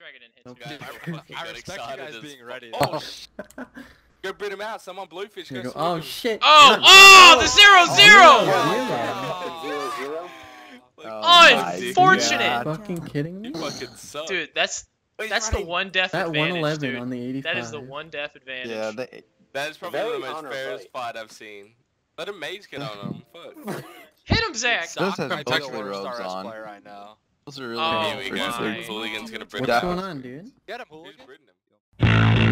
Dragon didn't hit you. I respect you guys being ready. Oh, go bid him out. Someone bluefish. Go Oh shit. Oh, the 0-0. Unfortunate. Fucking kidding me? You fucking suck. Dude, that's the one death That advantage, 111 dude. on the 85. That is the one death advantage. Yeah, that is probably the most fairest fight I've seen. Let a mage get on him. Fuck. Hit him, Zach. Those has I'm both the the worst robes RS on. player right now. Those are really Oh, Here we go. my. Hooligan's gonna bring What's going on, dude? Get him, Who's hooligan. breeding him?